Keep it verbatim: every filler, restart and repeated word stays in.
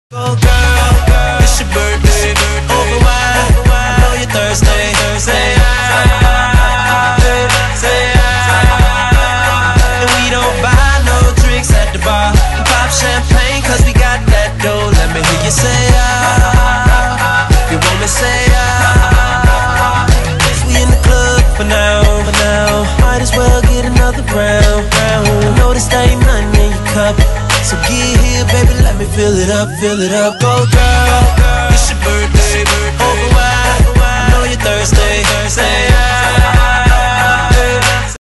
Go girl, it's your birthday, over wine, I know you're thirsty. Say I, say I. And we don't buy no drinks at the bar, pop champagne cause we got that dough. Let me hear you say ah, you want me say ah. We in the club for now, for now. Might as well get another round, round. I know this ain't nothing in your cup, so get here, baby, let me fill it up, fill it up. Go girl,